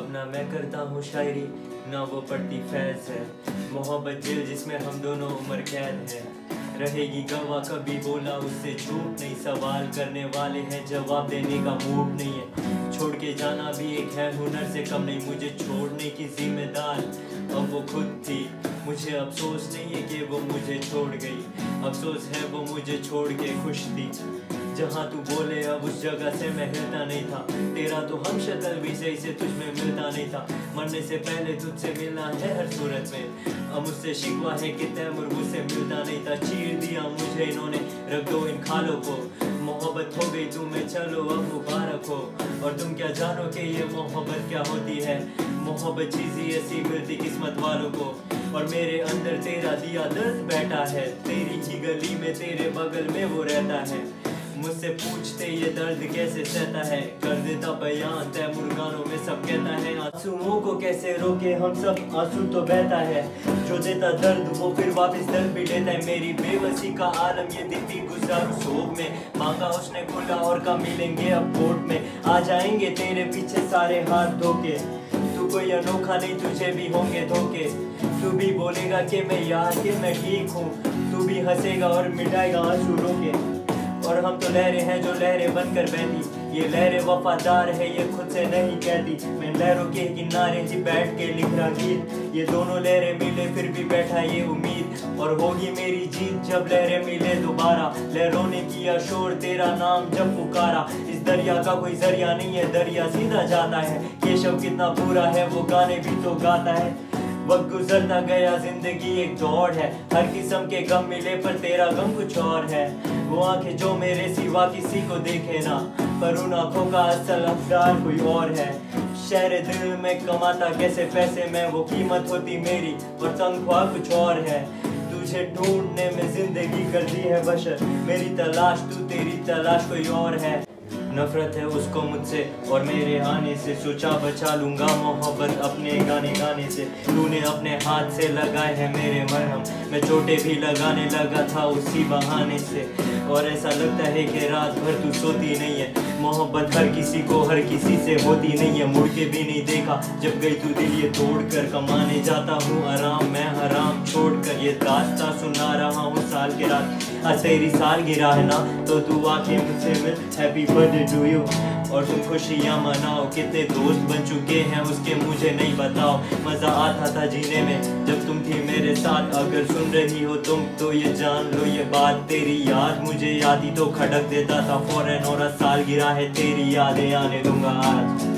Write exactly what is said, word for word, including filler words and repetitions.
अब ना मैं करता हूँ शायरी ना वो पढ़ती फैज़ है। मोहब्बत जेल जिसमें हम दोनों उम्र कैद है। रहेगी गवाह कभी बोला उससे झूठ नहीं। सवाल करने वाले हैं जवाब देने का मूड नहीं है। छोड़ के जाना भी एक है हुनर से कम नहीं। मुझे छोड़ने की जिम्मेदार अब वो खुद थी। मुझे अफसोस नहीं है कि वो मुझे छोड़ गई। अफसोस है वो मुझे छोड़ के खुश थी। जहाँ तू बोले अब उस जगह से मैं हिलता नहीं था। तेरा तो हम शक्ल भी सही से तुझ में मिलता नहीं था। मरने से पहले तुझसे मिलना है हर सूरत में। अब मुझसे शिकवा है कि तैमूर मुझसे मिलता नहीं था। चीर दिया मुझे इन्होंने रख दो इन खालों को। मोहब्बत हो गई तुम्हें चलो अब मुबारक हो। और तुम क्या जानो कि ये मोहब्बत क्या होती है। मोहब्बत चीज़ ऐसी मिलती किस्मत वालों को। और मेरे अंदर तेरा दिया दर्द बैठा है। तेरी ही गली में तेरे बगल में वो रहता है। मुझसे पूछते ये दर्द कैसे सहता है। कर देता बयान तैमूर गानों में सब कहता है। आंसुओं को कैसे रोके हम सब आंसू तो बहता है। जो देता दर्द वो फिर वापस दर्द भी लेता है। मेरी बेबसी का आलम ये दिन भी गुजारू सोग में। मांगा उसने खुला और का मिलेंगे अब कोर्ट में। आ जाएंगे तेरे पीछे सारे हाथ धोके। तू कोई अनोखा नहीं तुझे भी होंगे धोखे। तू भी बोलेगा कि मैं यार कि मैं ठीक हूँ। तू भी हंसेगा और मिटाएगा आंसू रोके। और हम तो लहरें हैं जो लहरें बनकर बहती। ये लहरें वफादार है ये खुद से नहीं कहती। मैं लहरों के किनारे जी बैठ के लिख रहा गीत। ये दोनों लहरें मिले फिर भी बैठा ये उम्मीद। और होगी मेरी जीत जब लहरें मिले दोबारा। लहरों ने किया शोर तेरा नाम जब पुकारा। इस दरिया का कोई जरिया नहीं है दरिया सीधा जाता है। केशव कितना पूरा है वो गाने भी तो गाता है। वक्त गुजरता गया जिंदगी एक दौड़ है। हर किस्म के गम मिले पर तेरा गम कुछ और है। वो आंखें जो मेरे सिवा किसी को देखे ना। पर उन आंखों का असल हकदार कोई और है। शहर दिल में कमाता कैसे पैसे में वो कीमत होती मेरी। और तनख्वाह कुछ और है। तुझे ढूंढने में जिंदगी कर दी है बशर। मेरी तलाश तू तेरी तलाश कोई और है। नफरत है उसको मुझसे और मेरे आने से। सोचा बचा लूंगा मोहब्बत अपने गाने गाने से। तूने अपने हाथ से लगाए हैं मेरे मरहम। मैं चोटें भी लगाने लगा था उसी बहाने से। और ऐसा लगता है कि रात भर तू सोती नहीं है। मोहब्बत हर किसी को हर किसी से होती नहीं है। मुड़ के भी नहीं देखा जब गई तू दिल ये तोड़ कर। कमाने जाता हूँ आराम मैं हराम छोड़ कर। ये दास्तां सुना रहा हूँ साल के रात। आज तेरी सालगिरह है ना तो तू आके मुझसे मिल। Happy birthday to you. और तुम खुशियाँ मनाओ। कितने दोस्त बन चुके हैं उसके मुझे नहीं बताओ। मज़ा आता था जीने में जब तुम थी मेरे साथ। अगर सुन रही हो तुम तो ये जान लो ये बात। तेरी याद मुझे आती तो खटक देता था फौरन। और सालगिरह है तेरी यादें आने दूंगा आज।